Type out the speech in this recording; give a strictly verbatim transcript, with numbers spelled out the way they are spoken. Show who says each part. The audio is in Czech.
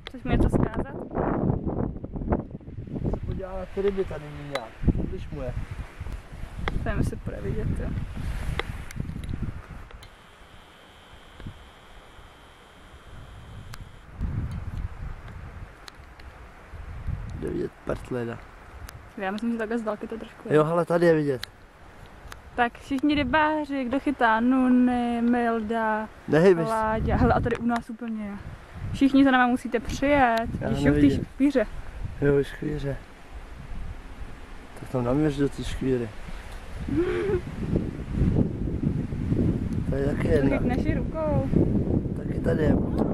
Speaker 1: Chceš mi něco zkázat?
Speaker 2: Se podívá na ty ryby tady nějak, když mu je.
Speaker 1: Tam se bude vidět, jo.
Speaker 2: Jde vidět pertleda.
Speaker 1: Já myslím, že takhle z dálky to trošku je.
Speaker 2: Jo, hele, tady je vidět.
Speaker 1: Tak všichni rybáři, kdo chytá nuny, milda,
Speaker 2: Nehybeš.
Speaker 1: láďa, hele a tady u nás úplně. Všichni za náma musíte přijet,
Speaker 2: Já
Speaker 1: když jsou v té
Speaker 2: nevidím.
Speaker 1: škvíře.
Speaker 2: Jo, škvíře. Tak tam naměř do té škvíry. To je taky
Speaker 1: To
Speaker 2: jedna.
Speaker 1: chytneš i rukou.
Speaker 2: Taky tady je.